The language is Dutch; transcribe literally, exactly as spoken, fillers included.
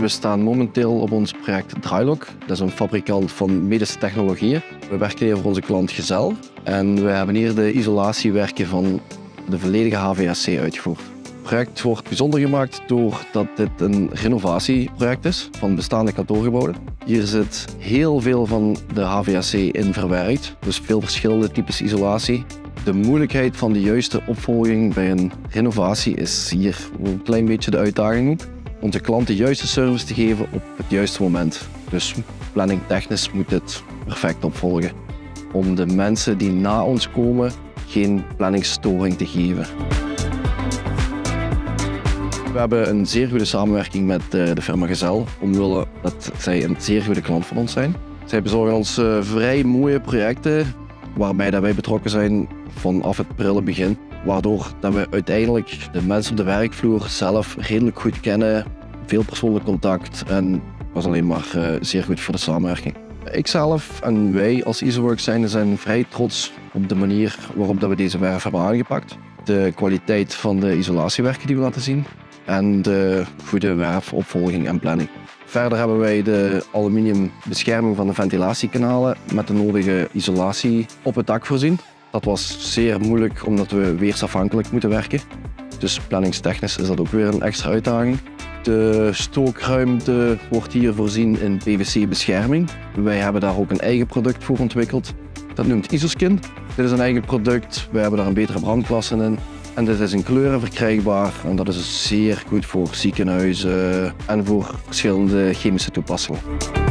We staan momenteel op ons project Drylog. Dat is een fabrikant van medische technologieën. We werken hier voor onze klant Gezel. En we hebben hier de isolatiewerken van de volledige H V S C uitgevoerd. Het project wordt bijzonder gemaakt doordat dit een renovatieproject is van bestaande kantoorgebouwen. Hier zit heel veel van de H V S C in verwerkt, dus veel verschillende types isolatie. De moeilijkheid van de juiste opvolging bij een renovatie is hier een klein beetje de uitdaging ook. Om de klant de juiste service te geven op het juiste moment. Dus planningtechnisch moet dit perfect opvolgen. Om de mensen die na ons komen geen planningsstoring te geven. We hebben een zeer goede samenwerking met de firma Gezel, omwille dat zij een zeer goede klant van ons zijn. Zij bezorgen ons vrij mooie projecten, waarbij dat wij betrokken zijn vanaf het prille begin. Waardoor dat we uiteindelijk de mensen op de werkvloer zelf redelijk goed kennen, veel persoonlijk contact en dat was alleen maar uh, zeer goed voor de samenwerking. Ikzelf en wij als Isoworks zijn, zijn vrij trots op de manier waarop dat we deze werf hebben aangepakt. De kwaliteit van de isolatiewerken die we laten zien en de goede werfopvolging en planning. Verder hebben wij de aluminium bescherming van de ventilatiekanalen met de nodige isolatie op het dak voorzien. Dat was zeer moeilijk omdat we weersafhankelijk moeten werken. Dus planningstechnisch is dat ook weer een extra uitdaging. De stookruimte wordt hier voorzien in P V C bescherming. Wij hebben daar ook een eigen product voor ontwikkeld. Dat noemt Isoskin. Dit is een eigen product. Wij hebben daar een betere brandklasse in. En dit is in kleuren verkrijgbaar en dat is zeer goed voor ziekenhuizen en voor verschillende chemische toepassingen.